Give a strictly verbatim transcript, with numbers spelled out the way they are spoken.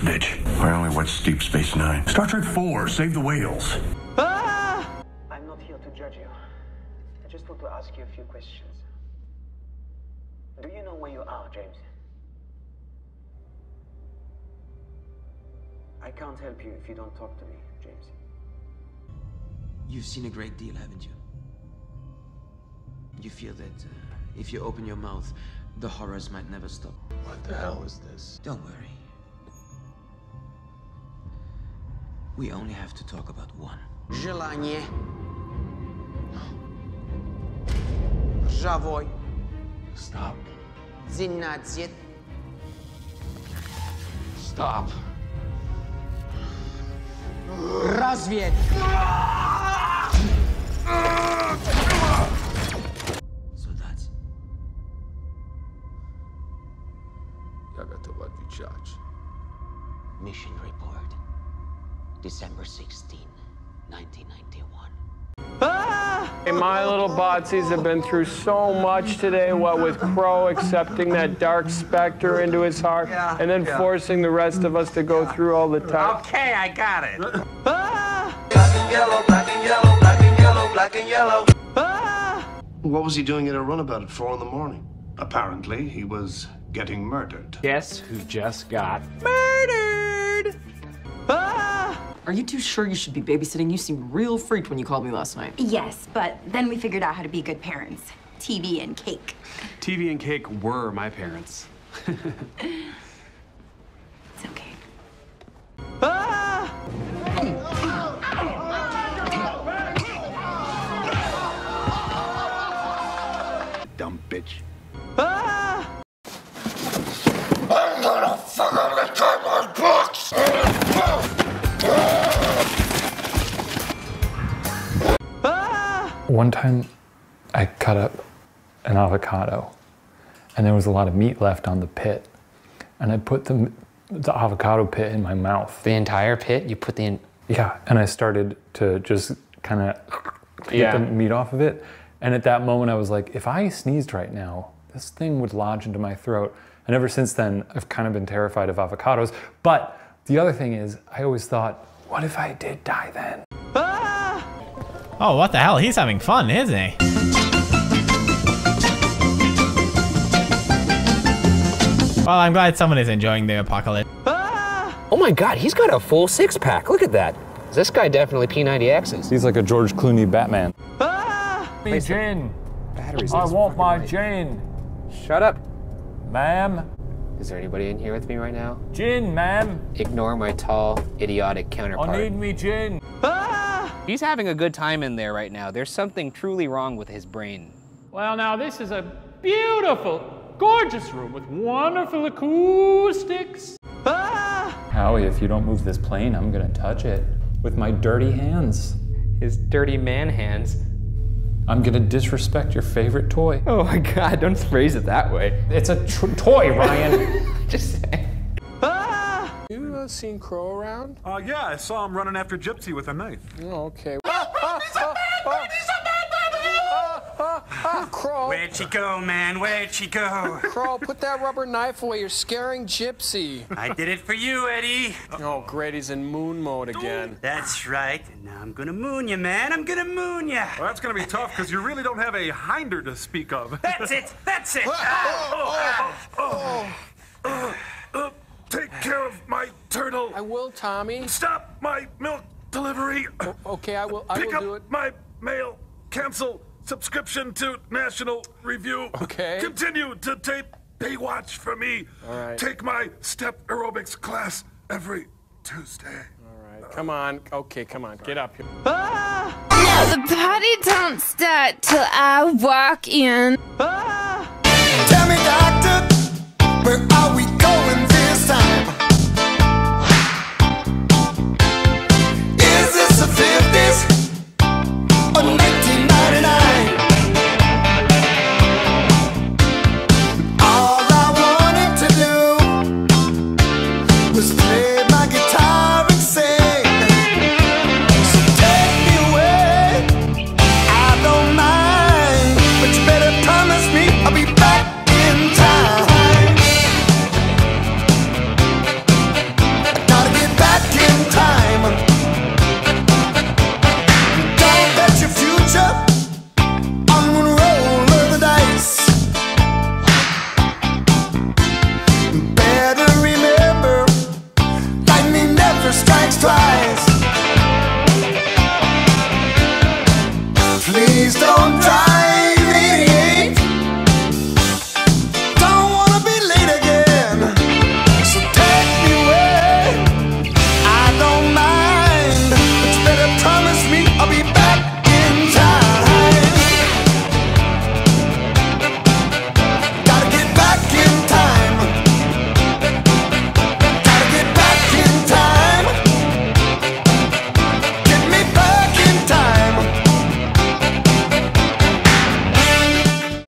bitch. I only watch Deep Space Nine. Star Trek four, Save the Whales. Ah! I'm not here to judge you. I just want to ask you a few questions. Do you know where you are, James? I can't help you if you don't talk to me, James. You've seen a great deal, haven't you? You feel that uh, if you open your mouth, the horrors might never stop. What the hell is this? Don't worry. We only have to talk about one. Желание. Żawoy. Stop. Двенадцать. Stop. Разведь. Soldaci. Я готов отвечать. Mission report. December sixteenth, nineteen ninety-one. Hey, my little botsies have been through so much today, what with Crow accepting that dark specter into his heart, yeah, and then yeah. forcing the rest of us to go yeah. through all the time. Okay, I got it. Black and yellow, black and yellow, black and yellow, black and yellow. What was he doing at a runabout at four in the morning? Apparently, he was getting murdered. Guess who just got Murdered! Are you too sure you should be babysitting? You seemed real freaked when you called me last night. Yes, but then we figured out how to be good parents. T V and cake. T V and cake were my parents. It's okay. Dumb bitch. I'm gonna fuck up the cardboard box! One time, I cut up an avocado, and there was a lot of meat left on the pit, and I put the the avocado pit in my mouth. The entire pit? You put the in Yeah, and I started to just kind of get Yeah. the meat off of it, and at that moment I was like, if I sneezed right now, this thing would lodge into my throat. And ever since then, I've kind of been terrified of avocados. But the other thing is, I always thought, what if I did die then? Oh, what the hell? He's having fun, isn't he? Well, I'm glad someone is enjoying the apocalypse. Oh my god, he's got a full six pack. Look at that. This guy definitely P ninety X's. He's like a George Clooney Batman. Me gin. Batteries. I want my gin. Shut up. Ma'am. Is there anybody in here with me right now? Gin, ma'am. Ignore my tall, idiotic counterpart. I need me gin. He's having a good time in there right now. There's something truly wrong with his brain. Well, now this is a beautiful, gorgeous room with wonderful acoustics. Howie, if you don't move this plane, I'm gonna touch it with my dirty hands. His dirty man hands. I'm gonna disrespect your favorite toy. Oh my god, don't phrase it that way. It's a tr toy, Ryan. Just saying. You uh, seen Crow around? Uh, yeah, I saw him running after Gypsy with a knife. Oh, okay. Crow. Where'd she go, man? Where'd she go? Crow, put that rubber knife away. You're scaring Gypsy. I did it for you, Eddie. Oh, great. He's in moon mode again. That's right. And now I'm gonna moon you, man. I'm gonna moon you. Well, that's gonna be tough because you really don't have a hinder to speak of. That's it. That's it. Oh, oh, oh, oh. Take care of my turtle. I will, Tommy. Stop my milk delivery. O okay, I will. I Pick will up do it. my mail. Cancel subscription to National Review. Okay. Continue to tape Baywatch for me. All right. Take my step aerobics class every Tuesday. All right. Come on. Okay, come on. Get up here. No, the party don't start till I walk in. Tell me, Doc.